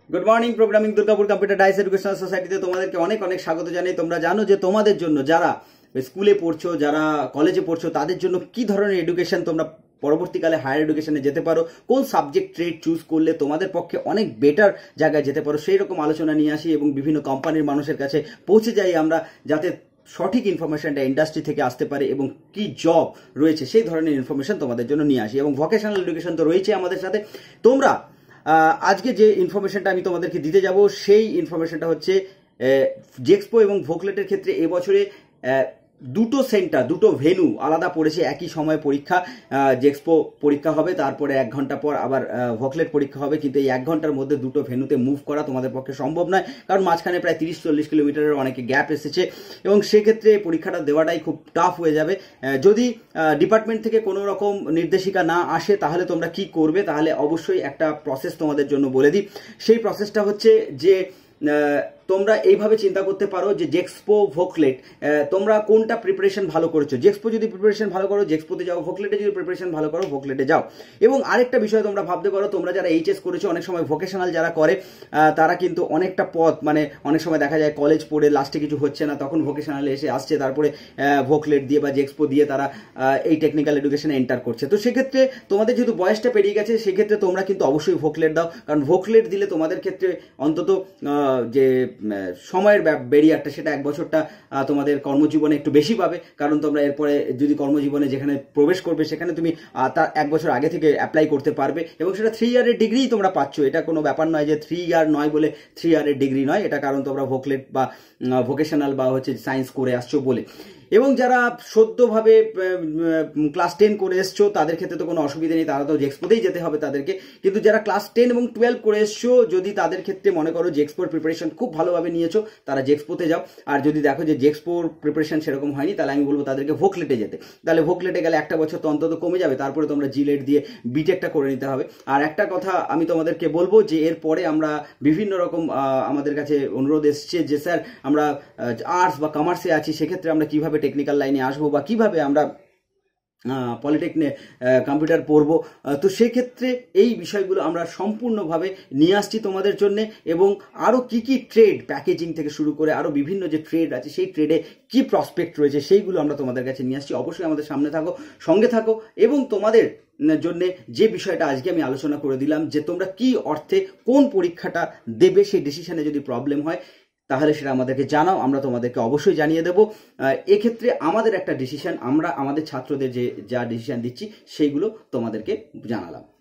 Good morning. Programming Durgapur computer dice educational সোসাইটিতে তোমাদেরকে অনেক অনেক স্বাগত জানাই। তোমরা জানো যে তোমাদের জন্য যারা স্কুলে পড়ছো, যারা কলেজে পড়ছো, তাদের জন্য কি ধরনের এডুকেশন তোমরা পরবর্তীকালে হায়ার এডুকেশনে যেতে পারো, কোন সাবজেক্ট ট্রেড চুজ করলে তোমাদের পক্ষে অনেক বেটার জায়গায় যেতে পারো, সেই রকম আলোচনা নিয়ে আসি এবং বিভিন্ন কোম্পানির মানুষের কাছে পৌঁছে যাই আমরা, যাতে সঠিক ইনফরমেশনটা ইন্ডাস্ট্রি থেকে আসতে পারে এবং কি জব রয়েছে সেই ধরনের ইনফরমেশন তোমাদের জন্য নিয়ে আসি। এবং ভোকেশনাল এডুকেশন তো রয়েছে আমাদের সাথে। তোমরা আজকে যে ইনফরমেশনটা আমি তোমাদেরকে দিতে যাব সেই ইনফরমেশনটা হচ্ছে জেক্সপো এবং ভোকলেটের ক্ষেত্রে এবছরে দুটো সেন্টার, দুটো ভেনু আলাদা পড়েছে। একই সময় পরীক্ষা, জেক্সপো পরীক্ষা হবে, তারপরে 1 ঘন্টা পর আবার ভোকলেট পরীক্ষা হবে। কিন্তু এই 1 ঘন্টার মধ্যে দুটো ভেনুতে মুভ করা তোমাদের পক্ষে সম্ভব নয়, কারণ মাঝখানে প্রায় 30-40 কিলোমিটারের অনেকে গ্যাপ এসেছে এবং সেক্ষেত্রে পরীক্ষাটা দেওয়াটাই খুব টাফ হয়ে যাবে। যদি ডিপার্টমেন্ট থেকে কোনো রকম নির্দেশিকা না আসে তাহলে তোমরা কি করবে, তাহলে অবশ্যই একটা প্রসেস তোমাদের জন্য বলে দিই। সেই প্রসেসটা হচ্ছে যে তোমরা এইভাবে চিন্তা করতে পারো যে জেক্সপো ভোকলেট তোমরা কোনটা প্রিপারেশন ভালো করেছো। জেক্সপো যদি প্রিপারেশন ভালো করো জেক্সপোতে যাও, ভোকলেটে যদি প্রিপারেশন ভালো করো ভোকলেটে যাও। এবং আরেকটা বিষয় তোমরা ভাবতে পারো, তোমরা যারা এইচএস করেছো, অনেক সময় ভোকেশনাল যারা করে তারা কিন্তু অনেকটা পথ, মানে অনেক সময় দেখা যায় কলেজ পড়ে লাস্টে কিছু হচ্ছে না, তখন ভোকেশনালে এসে আসছে, তারপরে ভোকলেট দিয়ে বা জেক্সপো দিয়ে তারা এই টেকনিক্যাল এডুকেশনে এন্টার করছে। তো সেক্ষেত্রে তোমাদের যেহেতু বয়সটা পেরিয়ে গেছে, সেক্ষেত্রে তোমরা কিন্তু অবশ্যই ভোকলেট দাও, কারণ ভোকলেট দিলে তোমাদের ক্ষেত্রে অন্তত যে সময়ের ব্যারিয়ারটা সেটা 1 বছরটা তোমাদের কর্মজীবনে একটু বেশি পাবে। কারণ তোমরা এরপরে যদি কর্মজীবনে যেখানে প্রবেশ করবে সেখানে তুমি তার 1 বছর আগে থেকে অ্যাপ্লাই করতে পারবে এবং সেটা 3 ইয়ারের ডিগ্রি তোমরা পাচ্ছ। এটা কোনো ব্যাপার নয় যে 3 ইয়ার নয় বলে 3 ইয়ারের ডিগ্রি নয়, এটা কারণ তোমরা ভোকলেট বা ভোকেশনাল বা হচ্ছে সায়েন্স করে আসছো বলে। এবং যারা সদ্যভাবে ক্লাস 10 করে এসছো তাদের ক্ষেত্রে তো কোনো অসুবিধা নেই, তারা তো জেক্সপোতেই যেতে হবে তাদেরকে। কিন্তু যারা ক্লাস 10 এবং 12 করে এসছো, যদি তাদের ক্ষেত্রে মনে করো জেক্সপোর প্রিপারেশন খুব ভালোভাবে নিয়েছো, তারা জেক্সপোতে যাও। আর যদি দেখো যে জেক্সপোর প্রিপারেশন সেরকম হয়নি, তাহলে আমি বলবো তাদেরকে ভোকলেটে যেতে। তাহলে ভোকলেটে গেলে 1 বছর তো অন্তত কমে যাবে, তারপরে তোমরা জিলেট দিয়ে বিটেকটা করে নিতে হবে। আর একটা কথা আমি তোমাদেরকে বলবো যে এরপরে আমরা বিভিন্ন রকম আমাদের কাছে অনুরোধ এসছে যে স্যার আমরা আর্টস বা কমার্সে আছি, সেক্ষেত্রে আমরা কিভাবে টেকনিক্যাল লাইনে আসবো বা কিভাবে আমরা পলিটেকনিক কম্পিউটার পড়বো। তো সেক্ষেত্রে এই বিষয়গুলো আমরা সম্পূর্ণভাবে নিয়ে আসছি তোমাদের জন্য। এবং আরও কি কি ট্রেড, প্যাকেজিং থেকে শুরু করে আরও বিভিন্ন যে ট্রেড আছে সেই ট্রেডে কি প্রসপেক্ট রয়েছে সেইগুলো আমরা তোমাদের কাছে নিয়ে আসছি। অবশ্যই আমাদের সামনে থাকো, সঙ্গে থাকো। এবং তোমাদের জন্য যে বিষয়টা আজকে আমি আলোচনা করে দিলাম যে তোমরা কি অর্থে কোন পরীক্ষাটা দেবে, সেই ডিসিশনে যদি প্রবলেম হয় তাহলে সেটা আমাদেরকে জানাও, আমরা তোমাদেরকে অবশ্যই জানিয়ে দেবো। এক্ষেত্রে আমাদের একটা ডিসিশন, আমরা আমাদের ছাত্রদের যা ডিসিশন দিচ্ছি সেইগুলো তোমাদেরকে জানালাম।